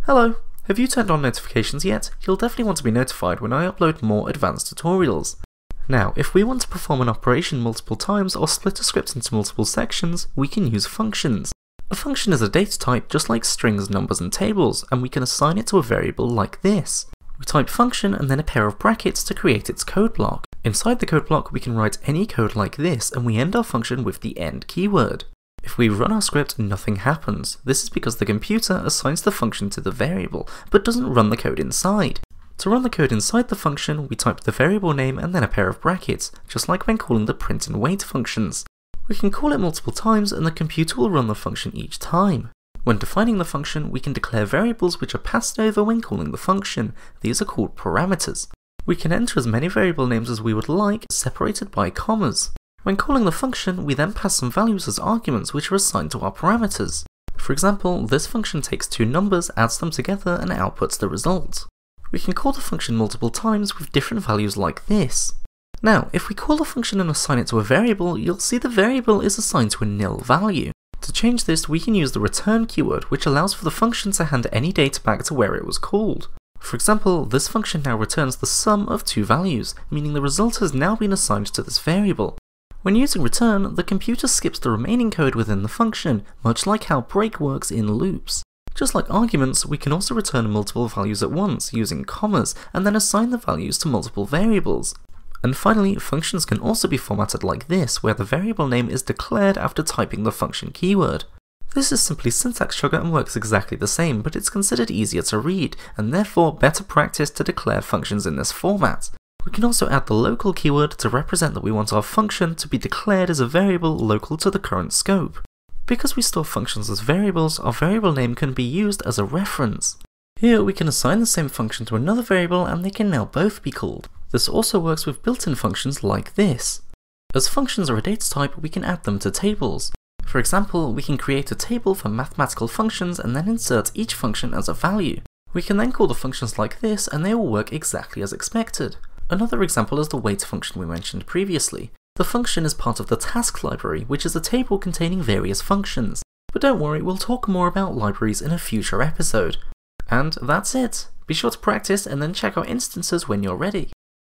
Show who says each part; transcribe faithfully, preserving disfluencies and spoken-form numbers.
Speaker 1: Hello! Have you turned on notifications yet? You'll definitely want to be notified when I upload more advanced tutorials. Now, if we want to perform an operation multiple times or split a script into multiple sections, we can use functions. A function is a data type just like strings, numbers and tables, and we can assign it to a variable like this. We type function and then a pair of brackets to create its code block. Inside the code block we can write any code like this, and we end our function with the end keyword. If we run our script, nothing happens. This is because the computer assigns the function to the variable, but doesn't run the code inside. To run the code inside the function, we type the variable name and then a pair of brackets, just like when calling the print and wait functions. We can call it multiple times and the computer will run the function each time. When defining the function, we can declare variables which are passed over when calling the function. These are called parameters. We can enter as many variable names as we would like, separated by commas. When calling the function, we then pass some values as arguments which are assigned to our parameters. For example, this function takes two numbers, adds them together and outputs the result. We can call the function multiple times with different values like this. Now, if we call the function and assign it to a variable, you'll see the variable is assigned to a nil value. To change this, we can use the return keyword, which allows for the function to hand any data back to where it was called. For example, this function now returns the sum of two values, meaning the result has now been assigned to this variable. When using return, the computer skips the remaining code within the function, much like how break works in loops. Just like arguments, we can also return multiple values at once using commas, and then assign the values to multiple variables. And finally, functions can also be formatted like this, where the variable name is declared after typing the function keyword. This is simply syntax sugar and works exactly the same, but it's considered easier to read, and therefore better practice to declare functions in this format. We can also add the local keyword to represent that we want our function to be declared as a variable local to the current scope. Because we store functions as variables, our variable name can be used as a reference. Here we can assign the same function to another variable and they can now both be called. This also works with built-in functions like this. As functions are a data type, we can add them to tables. For example, we can create a table for mathematical functions and then insert each function as a value. We can then call the functions like this and they will work exactly as expected. Another example is the wait function we mentioned previously. The function is part of the task library, which is a table containing various functions. But don't worry, we'll talk more about libraries in a future episode. And that's it. Be sure to practice and then check out instances when you're ready.